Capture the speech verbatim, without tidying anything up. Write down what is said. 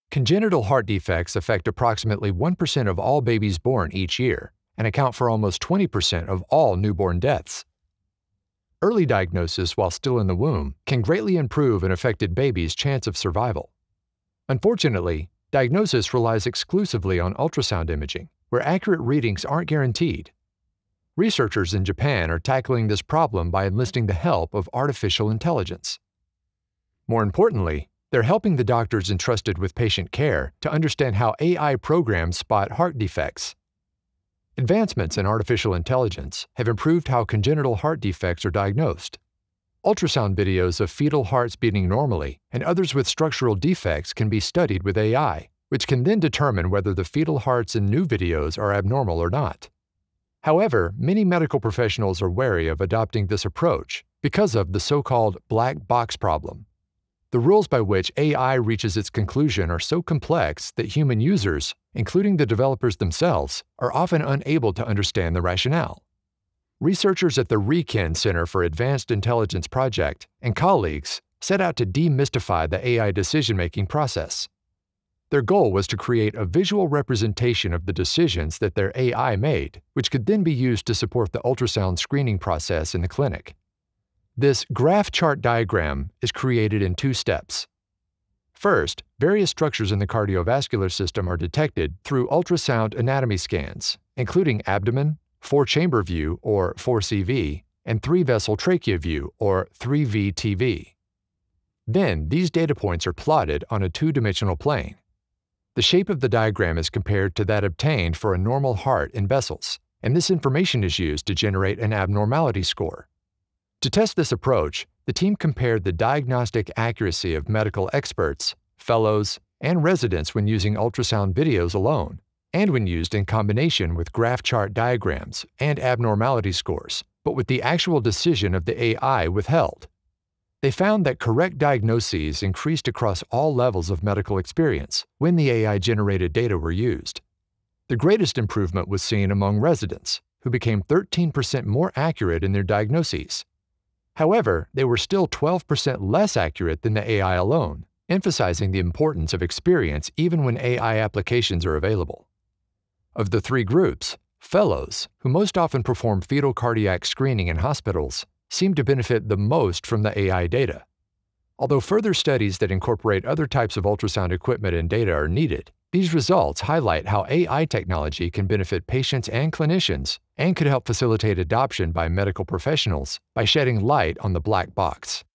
Congenital heart defects affect approximately one percent of all babies born each year and account for almost twenty percent of all newborn deaths. Early diagnosis while still in the womb can greatly improve an affected baby's chance of survival. Unfortunately, diagnosis relies exclusively on ultrasound imaging, where accurate readings aren't guaranteed. Researchers in Japan are tackling this problem by enlisting the help of artificial intelligence. More importantly, they're helping the doctors entrusted with patient care to understand how A I programs spot heart defects. Advancements in artificial intelligence have improved how congenital heart defects are diagnosed. Ultrasound videos of fetal hearts beating normally and others with structural defects can be studied with A I, which can then determine whether the fetal hearts in new videos are abnormal or not. However, many medical professionals are wary of adopting this approach because of the so-called black box problem. The rules by which A I reaches its conclusion are so complex that human users, including the developers themselves, are often unable to understand the rationale. Researchers at the RIKEN Center for Advanced Intelligence Project and colleagues set out to demystify the A I decision-making process. Their goal was to create a visual representation of the decisions that their A I made, which could then be used to support the ultrasound screening process in the clinic. This graph chart diagram is created in two steps. First, various structures in the cardiovascular system are detected through ultrasound anatomy scans, including abdomen, four-chamber view or four C V, and three-vessel trachea view or three V T V. Then, these data points are plotted on a two-dimensional plane. The shape of the diagram is compared to that obtained for a normal heart in vessels, and this information is used to generate an abnormality score. To test this approach, the team compared the diagnostic accuracy of medical experts, fellows, and residents when using ultrasound videos alone, and when used in combination with graph chart diagrams and abnormality scores, but with the actual decision of the A I withheld. They found that correct diagnoses increased across all levels of medical experience when the A I-generated data were used. The greatest improvement was seen among residents, who became thirteen percent more accurate in their diagnoses. However, they were still twelve percent less accurate than the A I alone, emphasizing the importance of experience even when A I applications are available. Of the three groups, fellows, who most often perform fetal cardiac screening in hospitals, seem to benefit the most from the A I data. Although further studies that incorporate other types of ultrasound equipment and data are needed, these results highlight how A I technology can benefit patients and clinicians and could help facilitate adoption by medical professionals by shedding light on the black box.